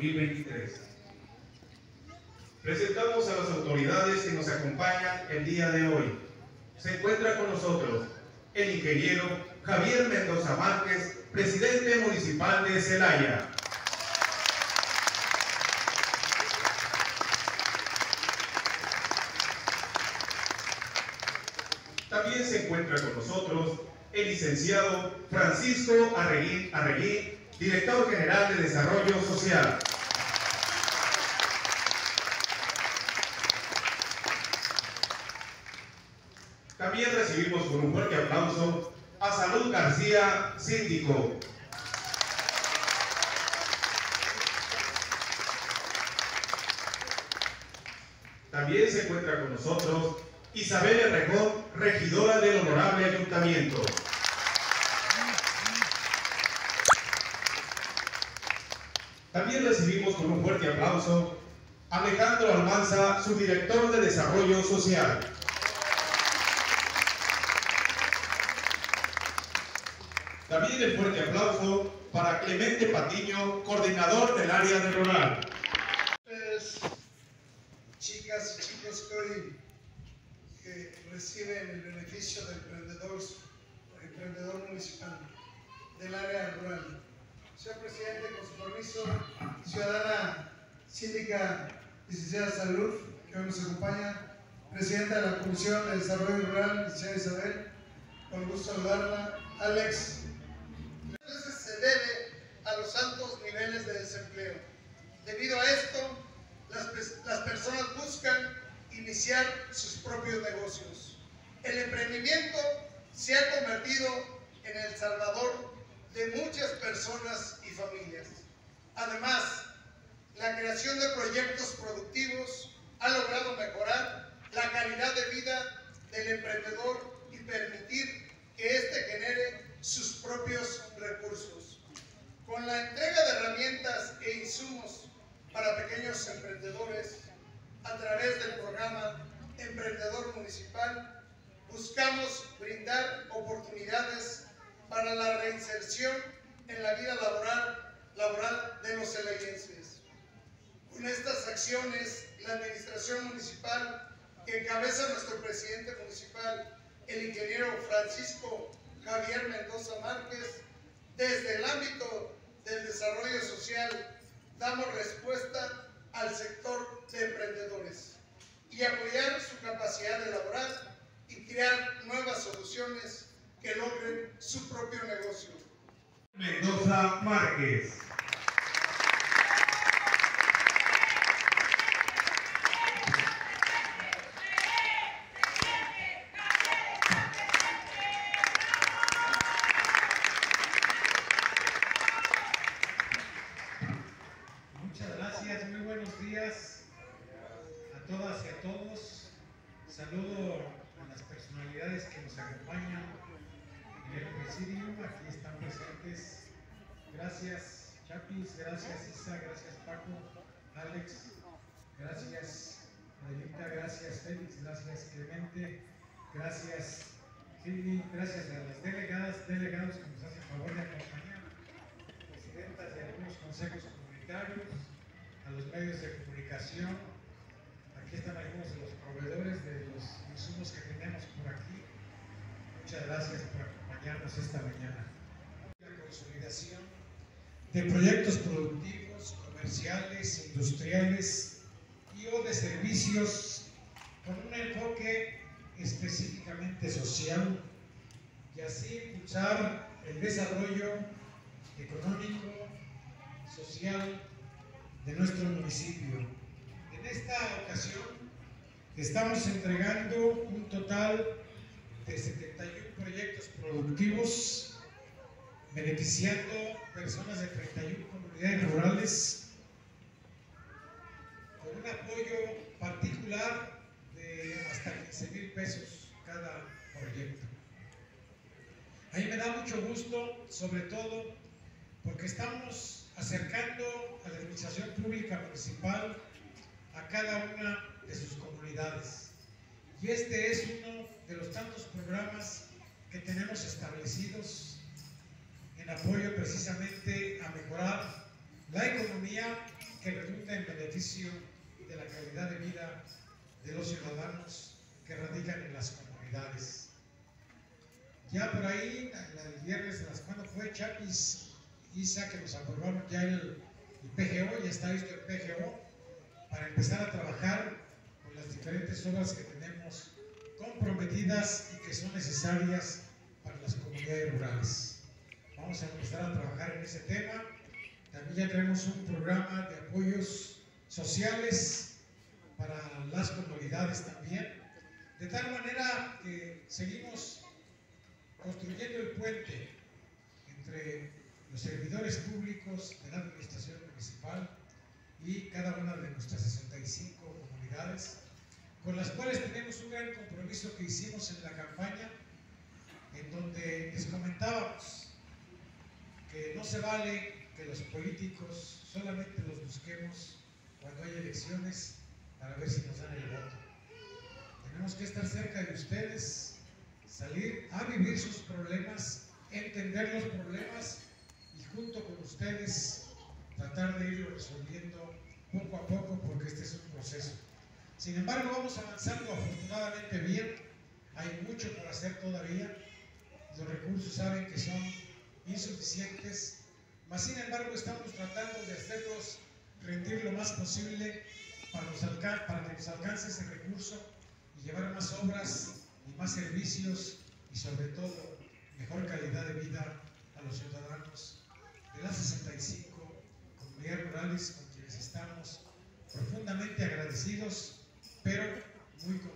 2023. Presentamos a las autoridades que nos acompañan el día de hoy. Se encuentra con nosotros el ingeniero Javier Mendoza Márquez, presidente municipal de Celaya. También se encuentra con nosotros el licenciado Francisco Arreguín, director general de Desarrollo Social. También recibimos con un fuerte aplauso a Salud García, síndico. También se encuentra con nosotros Isabel Herrejón, regidora del Honorable Ayuntamiento. También recibimos con un fuerte aplauso a Alejandro Almanza, su director de Desarrollo Social. También el fuerte aplauso para Clemente Patiño, coordinador del área de rural. Chicas y chicos que hoy reciben el beneficio del emprendedor municipal del área rural. Señor presidente, con su permiso, ciudadana síndica licenciada Salud, que hoy nos acompaña, presidenta de la Comisión de Desarrollo Rural, licenciada Isabel, con gusto saludarla. Alex, a veces se debe a los altos niveles de desempleo. Debido a esto, las personas buscan iniciar sus propios negocios. El emprendimiento se ha convertido en el salvador de muchas personas y familias. Además, la creación de proyectos productivos ha logrado mejorar la calidad de vida del emprendedor y permitir que éste genere sus propios recursos. Con la entrega de herramientas e insumos para pequeños emprendedores, a través del programa Emprendedor Municipal, buscamos brindar oportunidades para la reinserción en la vida laboral de los celayenses. Con estas acciones, la administración municipal, que encabeza nuestro presidente municipal, el ingeniero Francisco Javier Mendoza Márquez, desde el ámbito del desarrollo social, damos respuesta al sector de emprendedores y apoyar su capacidad de elaborar y crear nuevas soluciones que logren su propio negocio. Mendoza Márquez. Muchas gracias, muy buenos días a todas y a todos. Saludo a las personalidades que nos acompañan en el presidium, aquí están presentes. Gracias Chapis, gracias Isa, gracias Paco, Alex, gracias Adelita, gracias Félix, gracias Clemente, gracias Silvi, gracias a las delegados que nos hacen favor de acompañar, presidentas de algunos consejos comunitarios, a los medios de comunicación. Aquí están algunos de los proveedores de los insumos que tenemos por aquí. Muchas gracias por acompañarnos esta mañana. La consolidación de proyectos productivos, comerciales, industriales y o de servicios con un enfoque específicamente social y así impulsar el desarrollo económico, social de nuestro municipio. En esta ocasión estamos entregando un total de 71 proyectos productivos beneficiando personas de 31 comunidades rurales con un apoyo particular de hasta 15,000 pesos cada proyecto. A mí me da mucho gusto, sobre todo porque estamos acercando a la administración pública municipal a cada una de sus comunidades. Y este es uno de los tantos programas que tenemos establecidos en apoyo precisamente a mejorar la economía que redunda en beneficio de la calidad de vida de los ciudadanos que radican en las comunidades. Ya por ahí, el viernes, cuando fue Chapis, Isa, que nos aprobaron ya el PGO, ya está listo el PGO, para empezar a trabajar con las diferentes obras que tenemos comprometidas y que son necesarias para las comunidades rurales. Vamos a empezar a trabajar en ese tema. También ya tenemos un programa de apoyos sociales para las comunidades también, de tal manera que seguimos construyendo el puente entre los servidores públicos de la administración municipal y cada una de nuestras 65 comunidades, con las cuales tenemos un gran compromiso que hicimos en la campaña, en donde les comentábamos que no se vale que los políticos solamente los busquemos cuando hay elecciones para ver si nos dan el voto. Tenemos que estar cerca de ustedes, salir a vivir sus problemas, entender los problemas y junto con ustedes tratar de irlo resolviendo poco a poco, porque este es un proceso. Sin embargo, vamos avanzando afortunadamente bien. Hay mucho por hacer todavía. Los recursos saben que son insuficientes, mas sin embargo estamos tratando de hacerlos rendir lo más posible para que nos alcance ese recurso y llevar más obras y más servicios y sobre todo mejor calidad de vida a los ciudadanos de las 65 comunidades rurales con quienes estamos profundamente agradecidos, pero muy